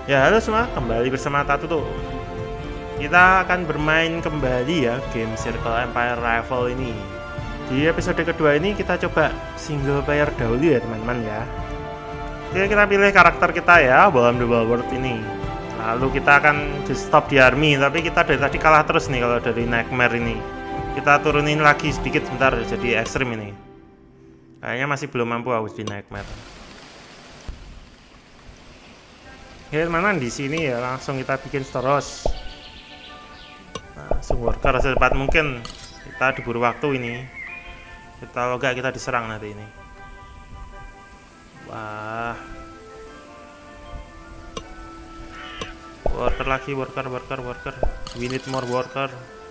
Ya halo semua, kembali bersama Tatu tuh. Kita akan bermain kembali ya game Circle Empire Rival ini. Di episode kedua ini kita coba single player dahulu ya teman-teman ya. Oke, kita pilih karakter kita ya, Balam the World ini. Lalu kita akan di stop di army, tapi kita dari tadi kalah terus nih kalau dari Nightmare ini. Kita turunin lagi sedikit sebentar jadi ekstrim ini. Kayaknya masih belum mampu aku di Nightmare. Oke teman-teman, di sini ya langsung kita bikin Storos. Langsung worker secepat mungkin. Kita diburu waktu ini. Kita logak, kita diserang nanti ini. Wah. Worker lagi, worker. We need more worker.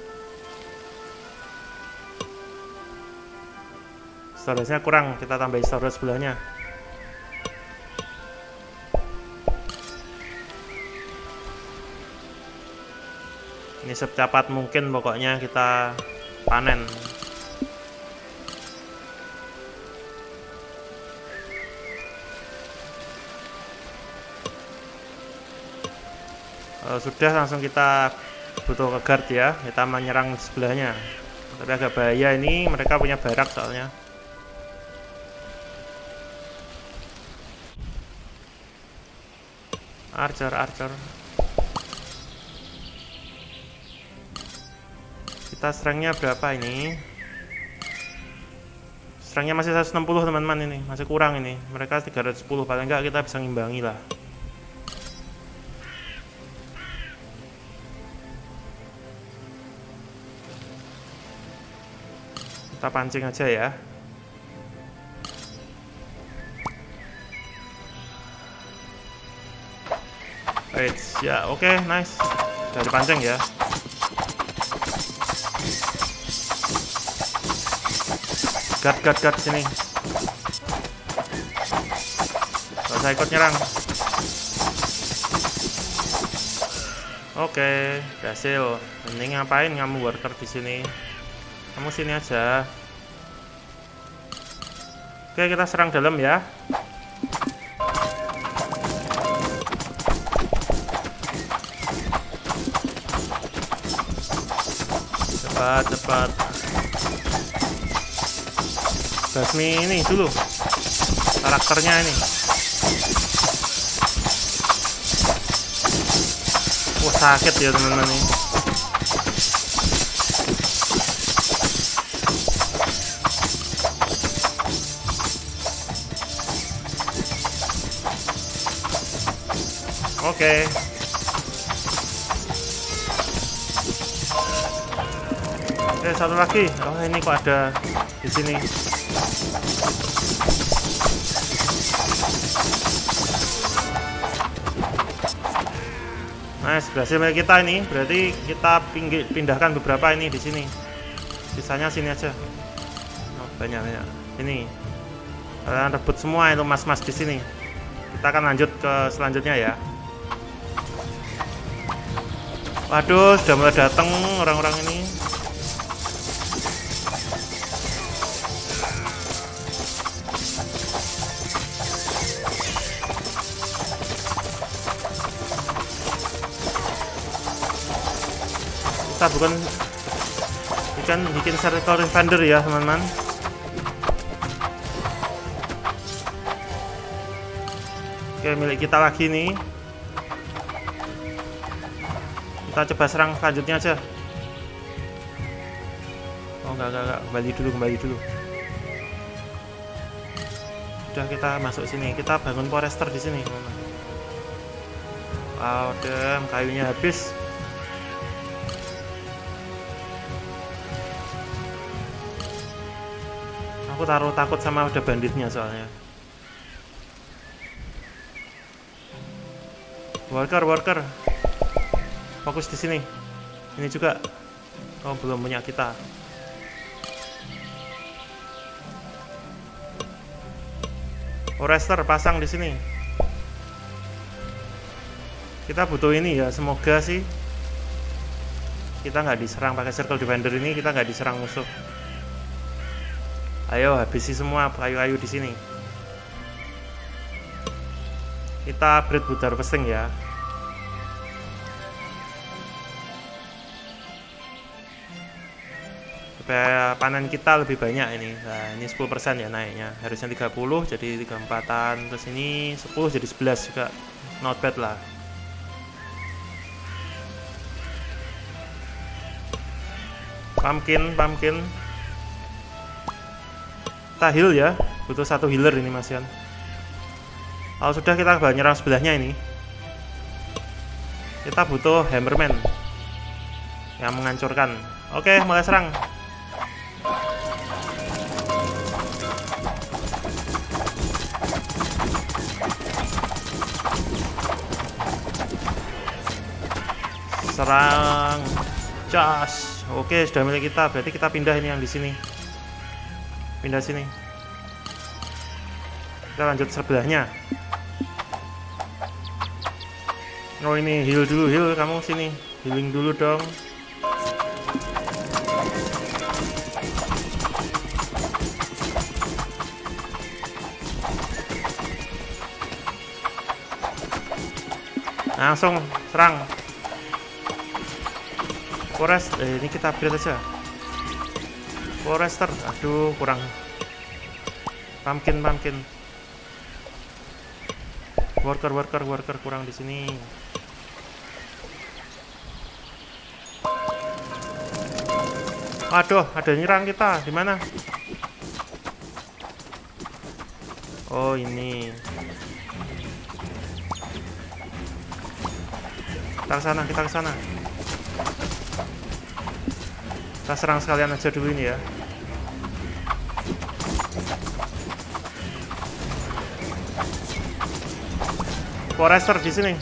Storage-nya kurang, kita tambahin storage sebelahnya. Ini secepat mungkin pokoknya kita panen. Kalau sudah langsung kita butuh ke guard ya, kita menyerang sebelahnya. Tapi agak bahaya ini, mereka punya barak soalnya. Archer. Kita strength-nya berapa ini? Strength-nya masih 160 teman-teman, ini masih kurang ini. Mereka 310, paling enggak kita bisa ngimbangi lah. Kita pancing aja ya. Right, ya oke, nice. Dari pancing ya. Guard sini. Gak usah ikut nyerang. Oke, berhasil. Ini ngapain kamu worker di sini? Kamu sini aja. Oke, kita serang dalam ya. Cepat. Basmi ini dulu karakternya ini. Wah, sakit ya teman-teman ini. Oke. Oke, satu lagi. Oh, ini kok ada di sini. Nice, berhasil milik kita ini. Berarti kita pindahkan beberapa ini di sini. Sisanya sini aja. Oh, banyak. Ini. Kalian rebut semua itu mas-mas di sini. Kita akan lanjut ke selanjutnya ya. Waduh, sudah mulai datang orang-orang ini. Kita bukan bikin circle defender ya teman-teman. Oke, milik kita lagi nih. Kita coba serang selanjutnya aja. Oh enggak, kembali dulu. Udah, kita masuk sini. Kita bangun forester di sini. Wow, kayunya habis. Aku takut sama udah banditnya soalnya. Worker. Fokus di sini. Ini juga. Oh, belum punya kita. Forester pasang di sini. Kita butuh ini ya, semoga sih kita nggak diserang pakai circle defender ini, kita nggak diserang musuh. Ayo habisi semua kayu-kayu di sini. Kita upgrade budar pesing ya. supaya panen kita lebih banyak ini. Nah, ini 10% ya naiknya. Harusnya 30 jadi 34-an. Terus ini 10 jadi 11 juga. Not bad lah. Pumpkin. Kita heal ya. Butuh 1 healer ini Mas Yan. Kalau sudah kita bakal nyerang sebelahnya ini. Kita butuh Hammerman yang menghancurkan. Oke, mulai serang. Serang. Cas. Oke, sudah milik kita. Berarti kita pindah ini yang di sini. Pindah sini. Kita lanjut sebelahnya. Oh ini heal dulu, heal kamu sini. Healing dulu dong. Langsung serang. Forest, ini kita upgrade aja. Forester, aduh kurang. Pumpkin. Worker kurang di sini. Aduh, ada nyerang kita. Di mana? Oh, ini. Kita ke sana. Kita serang sekalian aja dulu ini ya. Forester di sini.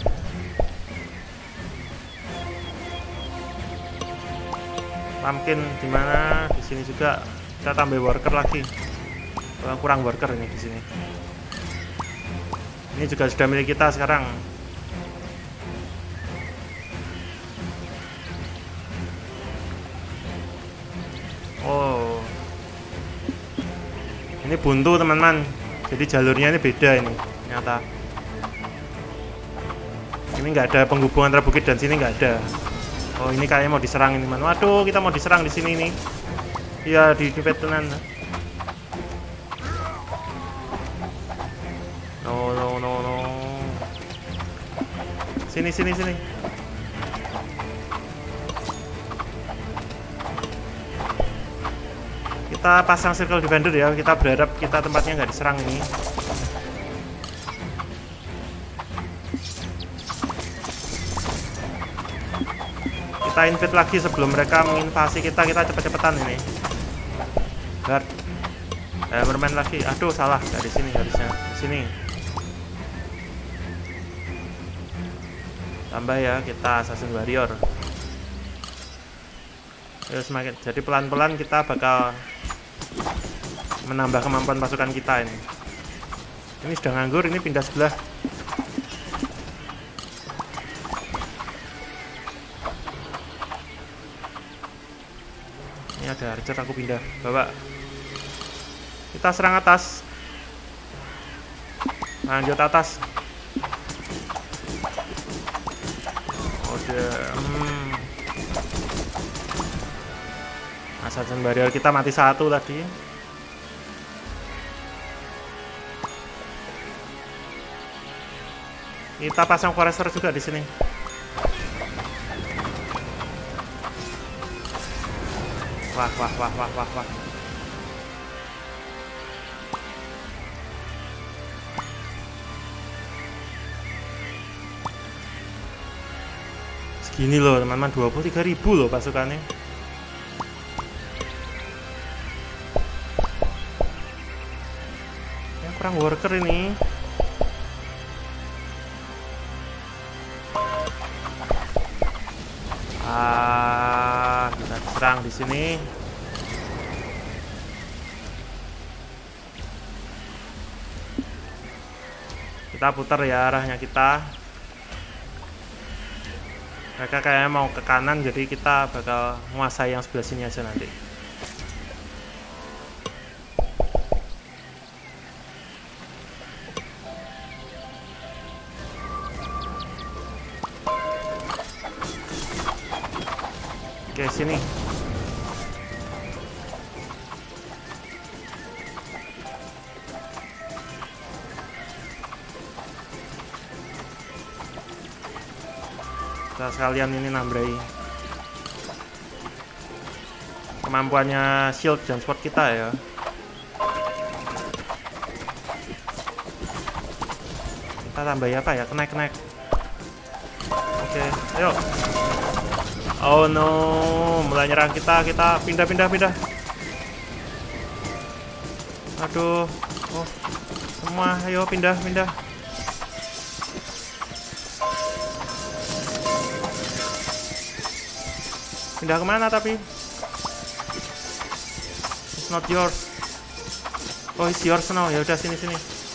Pumpkin di mana? Di sini juga. Kita tambah worker lagi. Kurang worker ini di sini. Ini juga sudah milik kita sekarang. Oh. Ini buntu teman-teman. Jadi jalurnya ini beda ini. Ternyata. Ini nggak ada penghubungan antara bukit dan sini nggak ada. Oh ini kayaknya mau diserang ini man. Waduh kita mau diserang di sini nih. Iya di Vietnam. No. Sini. Kita pasang circle defender ya. Kita berharap kita tempatnya nggak diserang ini. Kita invade lagi sebelum mereka menginvasi kita cepet-cepetan ini. Guard. Bermain lagi. Aduh salah, nggak di sini harusnya. Di sini. Tambah ya kita Assassin Warrior. Ya, semakin jadi pelan-pelan kita bakal menambah kemampuan pasukan kita ini. Ini sudah nganggur, ini pindah sebelah. Ini ada archer, aku pindah bawa. Kita serang atas. Lanjut atas. Assassin Barrier kita mati 1 tadi. Kita pasang forester juga di sini. Wah. Segini loh teman-teman, 23.000 loh pasukannya. Yang kurang worker ini. Kita serang di sini. Kita putar ya arahnya kita. Mereka kayaknya mau ke kanan, jadi kita bakal menguasai yang sebelah sini aja nanti. Oke, sini. Kita sekalian ini nambrai kemampuannya shield dan sword kita ya. Kita tambahin apa ya? Kenek. Oke, ayo. Oh no, mulai nyerang kita. Kita pindah. Aduh. Oh, semua ayo pindah. Pindah kemana tapi? It's not yours. Oh, it's yours now. Ya udah sini.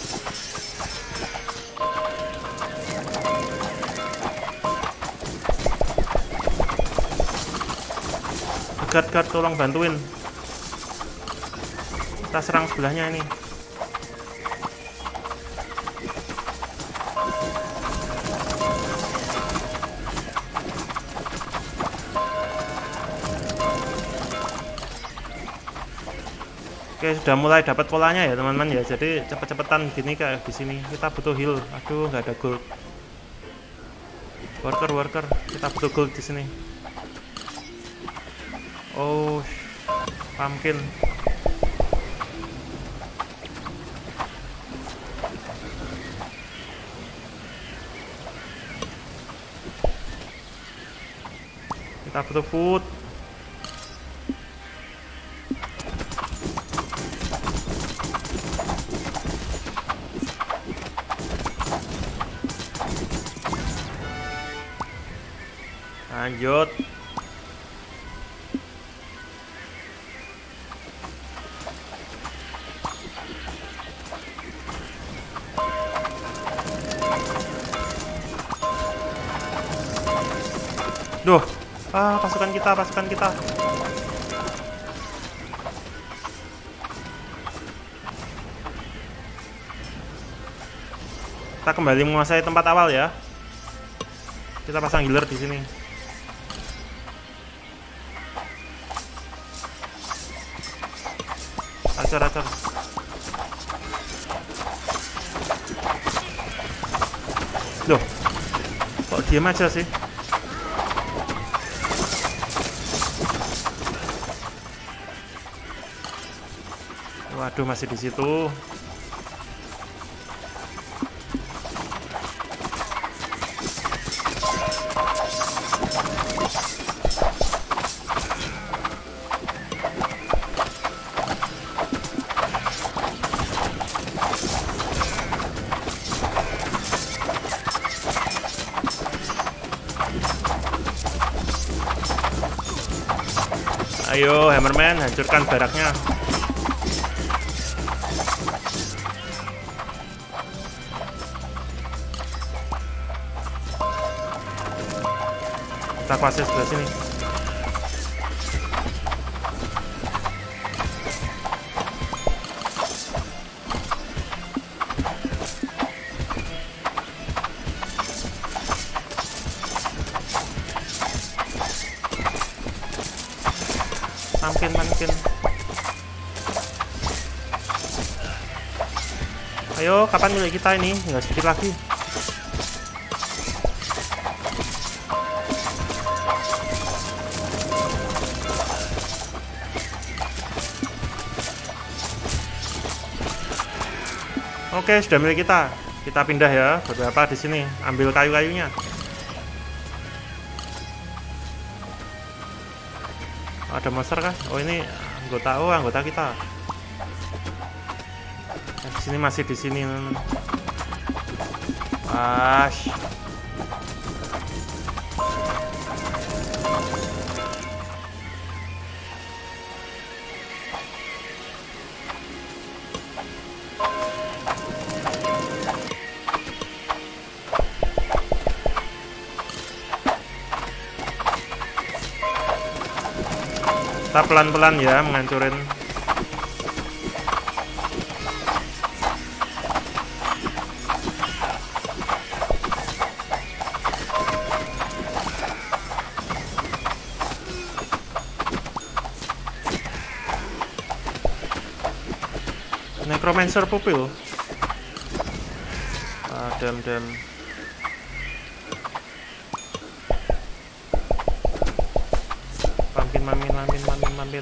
Guard, tolong bantuin. Kita serang sebelahnya ini. Oke, sudah mulai dapat polanya ya teman-teman ya. Jadi cepet-cepetan gini kayak di sini. Kita butuh heal. Aduh, nggak ada gold. Worker, kita butuh gold di sini. Oh, pumpkin. Kita butuh food. Lanjut. Duh, pasukan kita. Kita kembali menguasai tempat awal ya. Kita pasang healer di sini. Acor. Loh, kok diam aja sih? Waduh, masih di situ. Ayo, Hammerman, hancurkan baraknya. Kita kuasai sebelah sini. Pumpkin. Ayo, kapan milik kita ini? Nggak sedikit lagi. Oke, sudah milik kita. Kita pindah ya, beberapa di sini. Ambil kayu-kayunya. Ada monster kah? Oh, ini anggota kita. Di sini masih di sini. Ash. Kita pelan-pelan ya menghancurin. Necromancer pupil. Dem. mampir.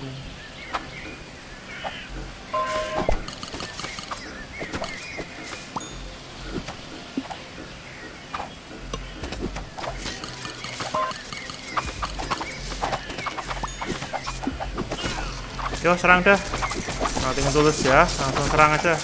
Yo, serang dah. Nothing tulus ya, langsung serang aja.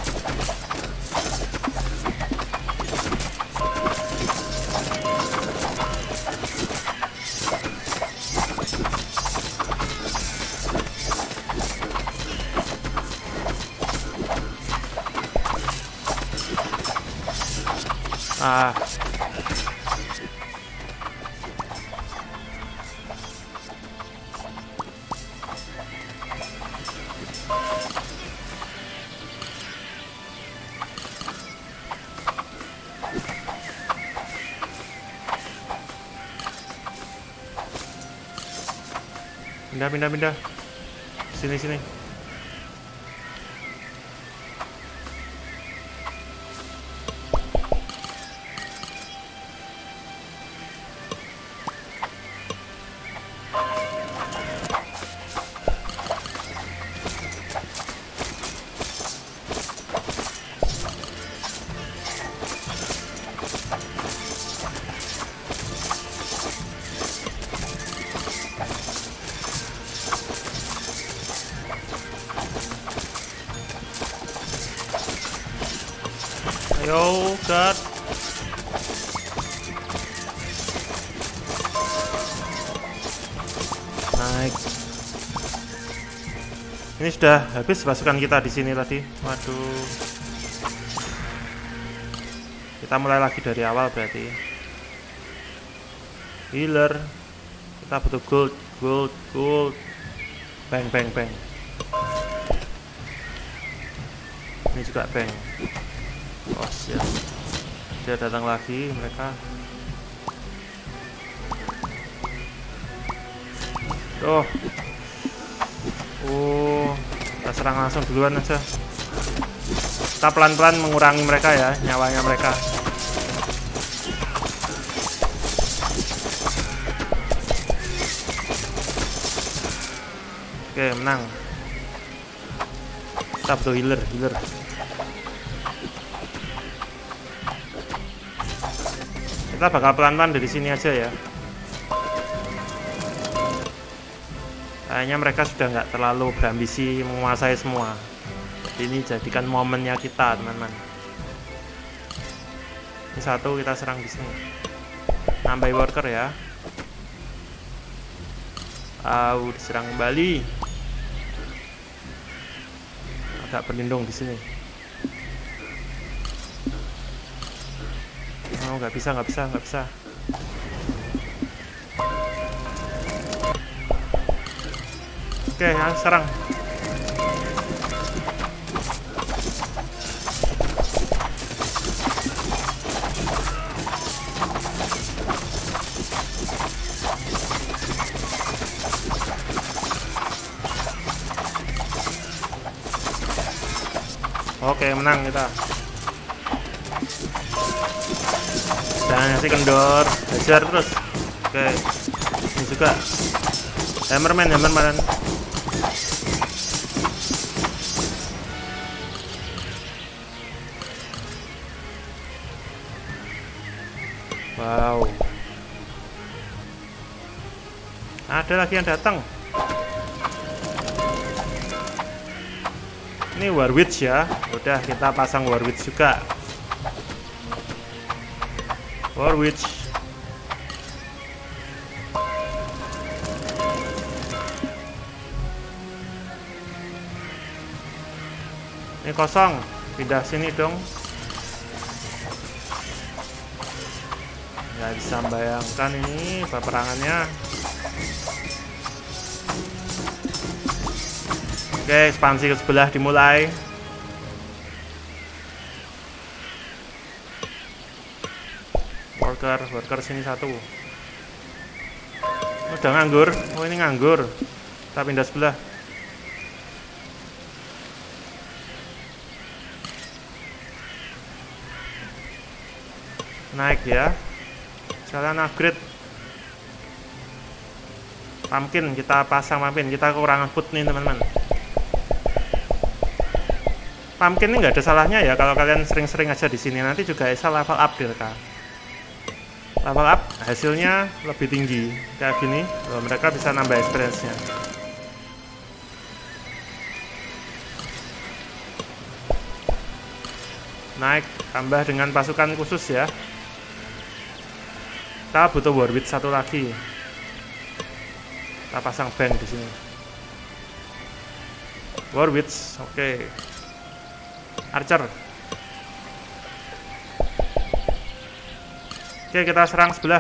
Pindah. Sini. Ayo, God. Naik. Ini sudah habis pasukan kita di sini tadi. Waduh. Kita mulai lagi dari awal berarti. Healer. Kita butuh gold. Bang. Ini juga bang. Oh siap. Dia datang lagi mereka. Oh, kita serang langsung duluan aja. Kita pelan-pelan mengurangi mereka ya, nyawanya mereka. Oke, menang. Kita butuh healer. Kita bakal pelan-pelan dari sini aja ya. Kayaknya mereka sudah nggak terlalu berambisi menguasai semua. Jadi ini jadikan momennya kita, teman-teman. Ini satu kita serang di sini. Nambah worker ya. Diserang kembali. Agak berlindung di sini. Oh, nggak bisa. Oke, serang. Oke, menang kita. Jangan ngasih kendor, hajar terus. Oke, ini juga hammerman. Wow, ada lagi yang datang. Ini Warwitch ya. Udah kita pasang Warwitch juga. Warwitch. Ini kosong. Pindah sini dong. Nggak bisa bayangkan ini peperangannya. Oke, ekspansi ke sebelah dimulai. Worker sini satu. Udah nganggur. Oh, ini nganggur. Kita pindah sebelah. Naik ya. Jalan upgrade. Pumpkin, kita pasang pumpkin. Kita kekurangan food nih teman-teman. Pumpkin ini nggak ada salahnya ya kalau kalian sering-sering aja di sini. Nanti juga bisa level up direka. Level up hasilnya lebih tinggi kayak gini. Loh, mereka bisa nambah experience-nya. Naik tambah dengan pasukan khusus ya. Kita butuh Warwitch satu lagi. Kita pasang bank di sini. Warwitch, oke. Archer. Oke, kita serang sebelah.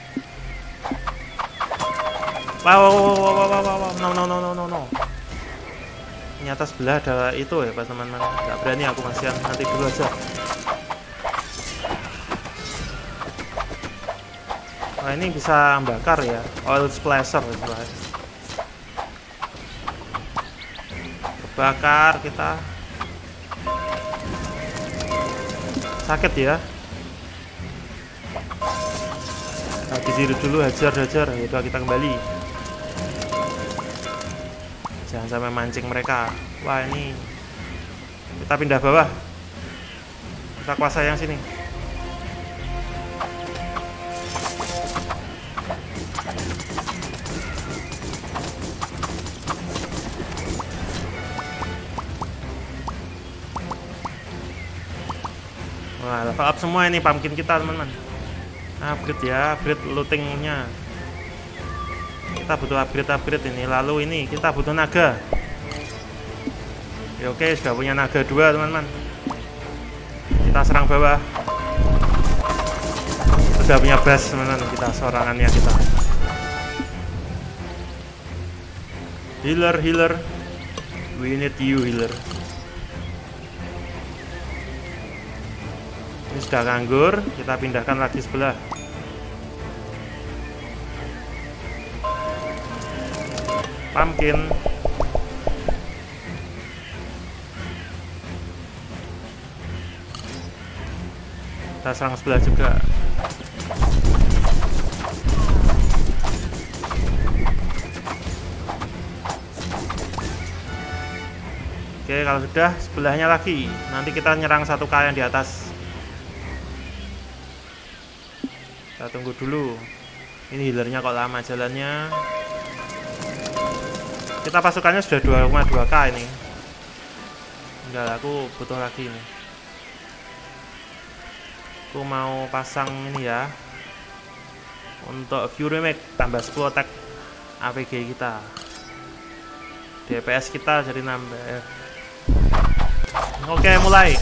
Wow, no. Ternyata sebelah ada itu ya, Pak teman-teman. Nggak berani aku masih nanti dulu aja. Nah, ini bisa bakar ya, oil splasher istilahnya. Bakar kita. Sakit ya. Habis diri dulu, hajar. Yaudah kita kembali. Jangan sampai mancing mereka. Wah, ini kita pindah bawah. Kita kuasai yang sini. Wah, level up semua ini pumpkin kita teman-teman. Upgrade ya, upgrade lootingnya. Kita butuh upgrade ini. Lalu ini kita butuh naga. Ya, oke, sudah punya naga 2 teman-teman. Kita serang bawah. Sudah punya base teman-teman. Kita sorangannya kita. Healer. We need you healer. Ini sudah nganggur, kita pindahkan lagi sebelah. Pumpkin. Kita serang sebelah juga. Oke, kalau sudah sebelahnya lagi. Nanti kita nyerang 1K yang di atas. Kita tunggu dulu. Ini healernya kok lama jalannya. Kita pasukannya sudah 2,2K ini. Enggak, aku butuh lagi ini. Aku mau pasang ini ya. Untuk Fury Mag tambah 10 attack APG kita. DPS kita jadi nambah. Oke, mulai.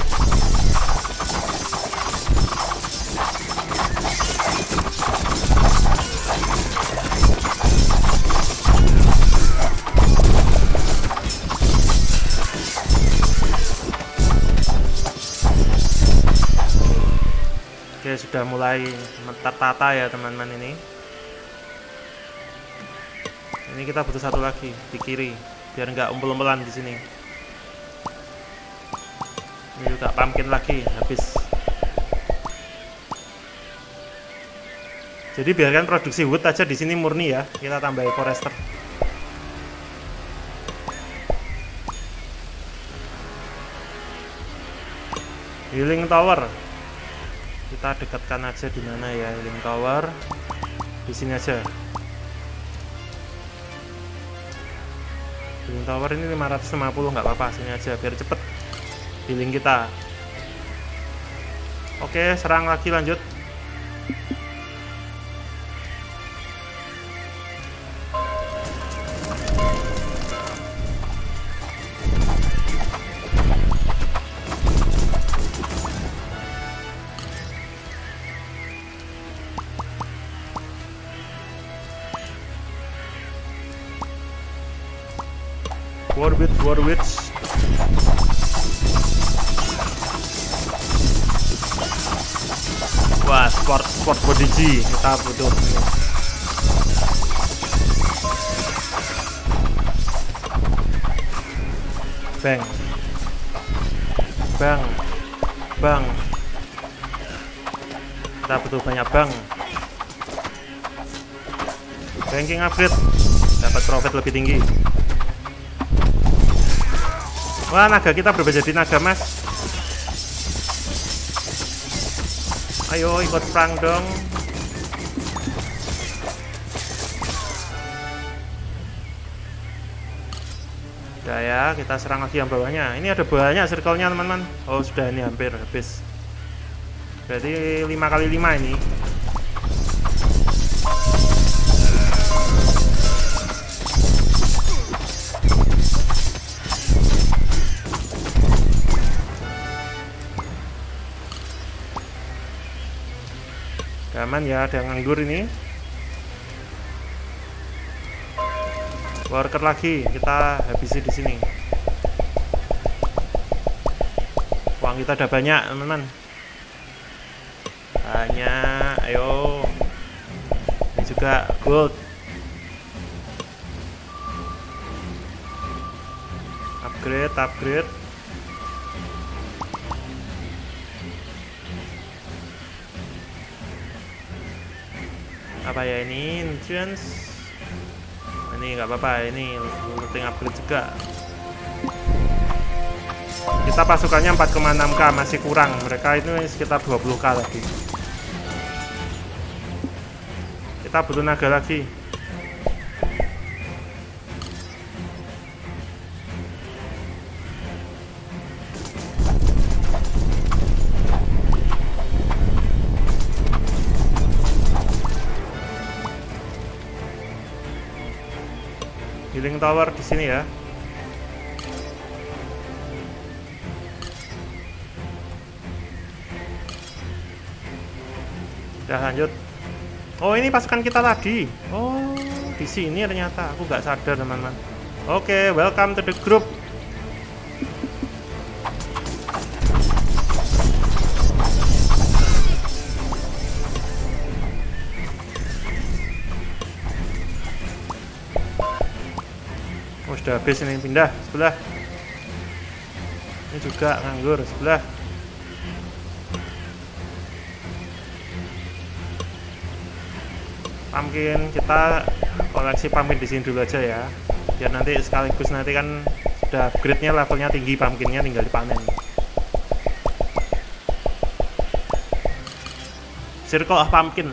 Oke, sudah mulai tertata ya teman-teman ini. Ini kita butuh satu lagi di kiri biar nggak umpel-umpelan di sini. Ini juga pumpkin lagi habis. Jadi biarkan produksi wood aja di sini murni ya. Kita tambah forester. Healing tower. Kita dekatkan aja di mana ya healing tower. Di sini aja. Healing tower ini 550 nggak apa-apa, sini aja biar cepet healing kita. Oke, serang lagi lanjut. Warwitch. Wah, sport body G kita butuh. Bang. Kita butuh banyak bang. Banking upgrade. dapat profit lebih tinggi. Wah, naga kita berubah jadi naga mas. Ayo ikut perang dong. Udah ya, kita serang lagi yang bawahnya. Ini ada banyak circle-nya teman-teman. Oh sudah, ini hampir habis. Berarti 5x5 ini. Aman ya, ada yang nganggur ini. Worker lagi, kita habisi di sini. Uang kita ada banyak, teman-teman. Banyak, ayo. Ini juga gold. Upgrade. Apa ya ini? Insurance. Ini nggak apa-apa, ini looting upgrade juga. Kita pasukannya 4,6k, masih kurang. Mereka itu sekitar 20k lagi. Kita butuh naga lagi. Healing tower di sini ya. Udah lanjut. Oh, ini pasukan kita tadi. Oh, di sini ternyata. Aku nggak sadar, teman-teman. Oke, welcome to the group. Oh, sudah habis ini, pindah sebelah. Ini juga nganggur sebelah. Pumpkin, kita koleksi pumpkin di sini dulu aja ya. Biar nanti sekaligus nanti kan sudah upgrade-nya, levelnya tinggi, pumpkinnya tinggal dipanen. Circle of Pumpkin.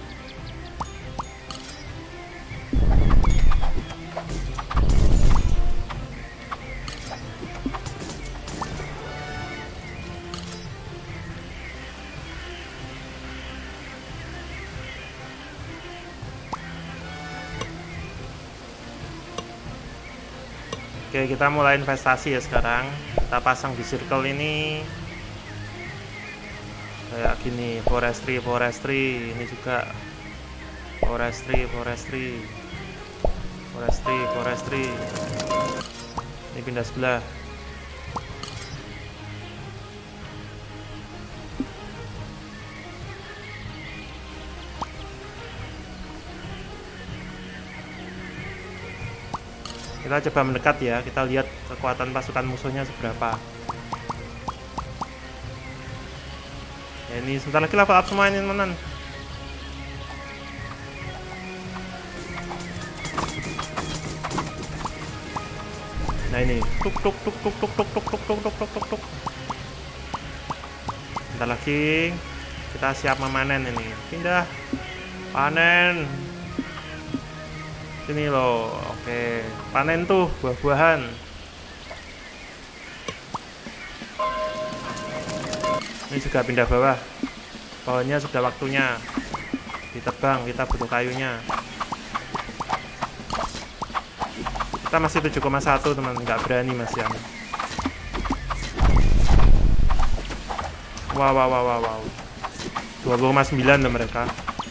Oke, kita mulai investasi ya sekarang. Kita pasang di circle ini kayak gini, forestry. Ini juga forestry. Ini pindah sebelah. Kita coba mendekat ya, kita lihat kekuatan pasukan musuhnya seberapa. Ya, ini sebentar lagi level up semua ini, teman-teman. Nah ini, tuk. Bentar lagi kita siap memanen ini. Pindah, panen. Sini loh, oke. Panen tuh buah-buahan. Ini juga pindah bawah. Bawahnya sudah waktunya ditebang, kita butuh kayunya. Kita masih 7,1 teman, nggak berani mas ya. Wow. 20,9 loh mereka.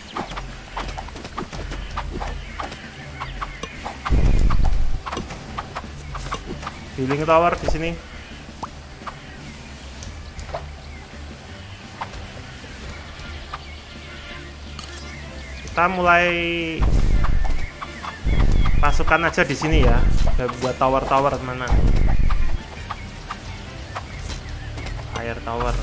Healing tower di sini. Kita mulai pasukan aja di sini ya. Buat tower-tower mana? Air tower.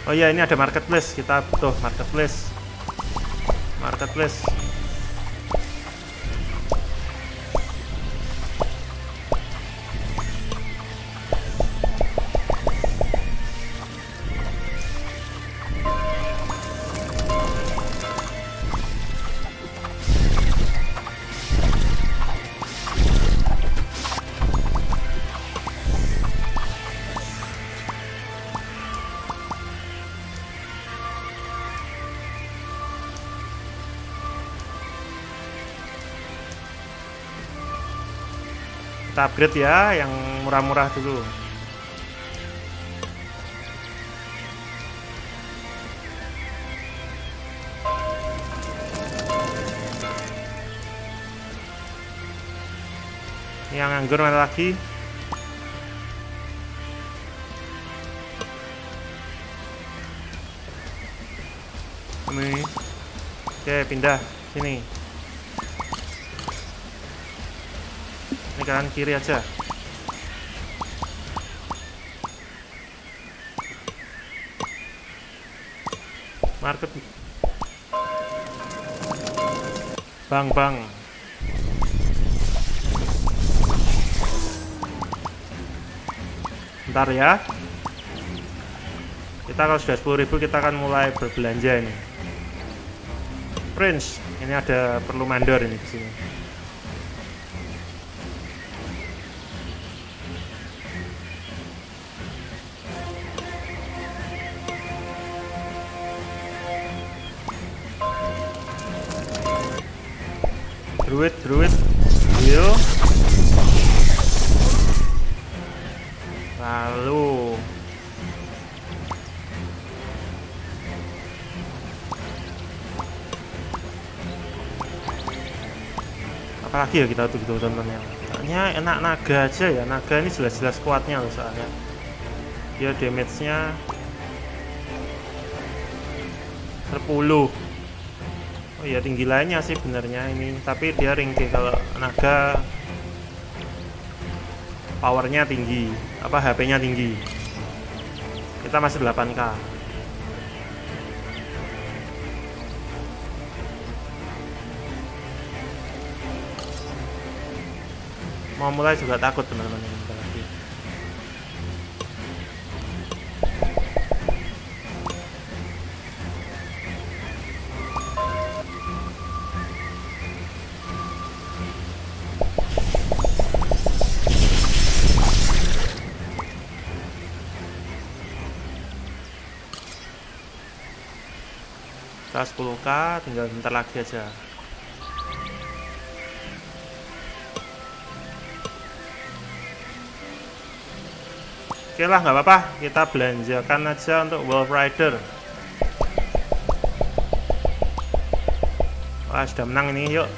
Oh iya, ini ada marketplace, kita butuh marketplace. Kita upgrade ya, yang murah-murah dulu. Yang anggur mana lagi? Ini. Oke, pindah sini. Ini kanan kiri aja. Market. Bang. Bentar ya. Kita kalau sudah 10.000 kita akan mulai berbelanja ini. Prince, ini ada perlu mandor ini di sini. Druid, heal. Lalu apalagi ya kita tuh gitu tontonnya. Kayaknya enak naga aja ya. Naga ini jelas-jelas kuatnya loh, soalnya dia damage-nya 10. Oh iya, tinggi lainnya sih benernya ini, tapi dia ringkih. Kalau naga powernya tinggi, HP-nya tinggi. Kita masih 8k. Mau mulai juga takut teman-teman ini lagi. Kita 10k, tinggal bentar lagi aja. Oke lah, nggak apa-apa, kita belanjakan aja untuk Wolf Rider. Wah, sudah menang ini, yuk.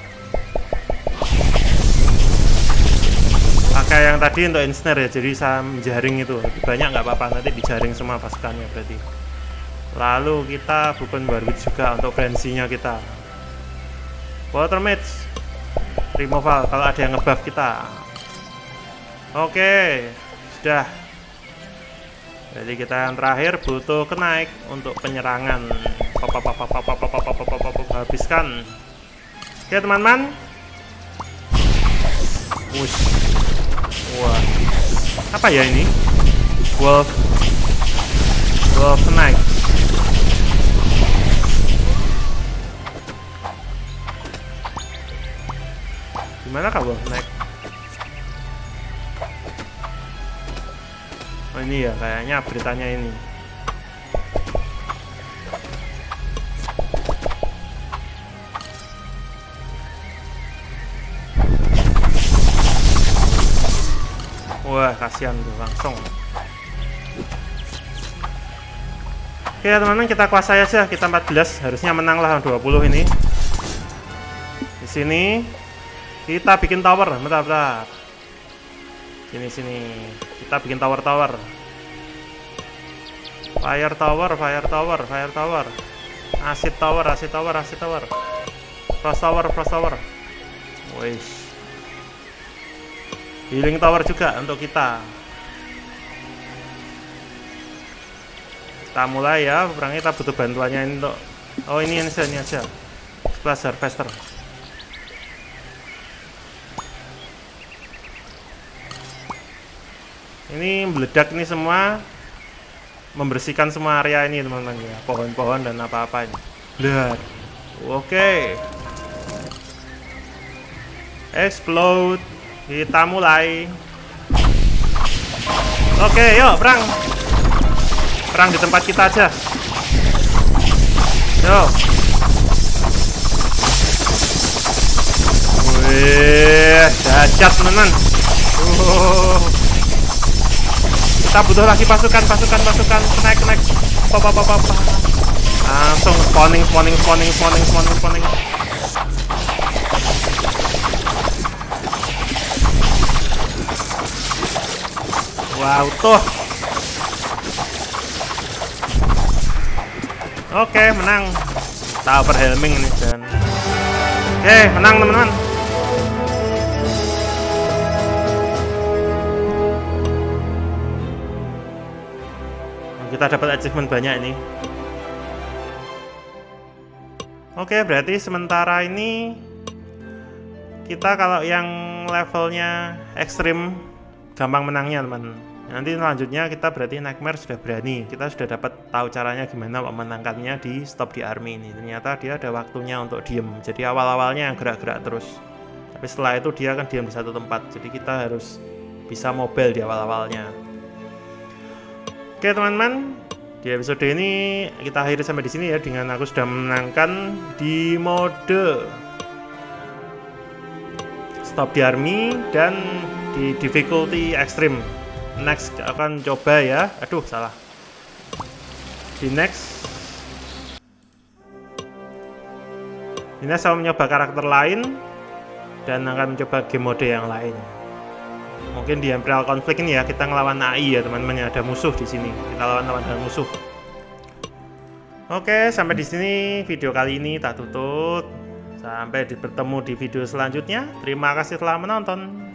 Pakai yang tadi untuk ensnare ya, jadi saya menjaring itu lebih banyak, nggak apa-apa, nanti dijaring semua pasukannya berarti. Lalu kita bukan Warwick juga untuk frenzy-nya kita. Water Mage removal kalau ada yang ngebuff kita. Oke, sudah. Jadi kita yang terakhir butuh kenaik untuk penyerangan. Habiskan. Oke teman-teman. Wah, apa ya ini? Wolf Knight. Gimana kah Wolf Knight? Oh ini ya, kayaknya beritanya ini. Wah, kasihan tuh langsung. Oke teman-teman, kita kuasai aja, kita 14, harusnya menang lah 20 ini. Di sini kita bikin tower, bentar. Sini. Kita bikin tower. Fire tower. Acid tower. Frost tower. Wih. Healing tower juga untuk kita. Kita mulai ya perangnya. Kita butuh bantuannya ini untuk. Oh ini aja. Splash harvester. Ini meledak nih semua, membersihkan semua area ini teman-teman ya, pohon-pohon dan apa-apa ini. Lihat, oke, explode. Kita mulai. Oke, yuk perang di tempat kita aja. Yuk. Wih, dahsyat teman-teman. Kita butuh lagi pasukan. Naik. Apa. Langsung spawning. Wow, tuh. Oke, menang. Kita overwhelming nih dan. Oke, menang teman-teman. Kita dapat achievement banyak ini. Oke, berarti sementara ini kita kalau yang levelnya ekstrim gampang menangnya teman. Nanti selanjutnya kita berarti Nightmare sudah berani. Kita sudah dapat tahu caranya gimana memenangkannya di Stop the Army ini. Ternyata dia ada waktunya untuk diem. Jadi awal-awalnya yang gerak-gerak terus. Tapi setelah itu dia akan diam di satu tempat. Jadi kita harus bisa mobile di awal-awalnya. Oke teman-teman, di episode ini kita akhiri sampai di sini ya, dengan aku sudah menangkan di mode Stop the Army dan di difficulty extreme. Next akan coba ya, aduh salah. Di next saya mencoba karakter lain dan akan mencoba game mode yang lain. Mungkin di Imperial Conflict ini ya kita ngelawan AI ya teman-teman, ya ada musuh di sini. Kita lawan musuh. Oke, sampai di sini video kali ini tak tutup. Sampai bertemu di video selanjutnya. Terima kasih telah menonton.